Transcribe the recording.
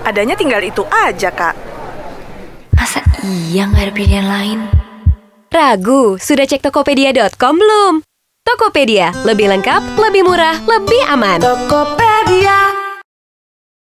adanya tinggal itu aja, Kak. Masa iya nggak ada pilihan lain? Ragu? Sudah cek Tokopedia.com belum? Tokopedia, lebih lengkap, lebih murah, lebih aman. Tokopedia.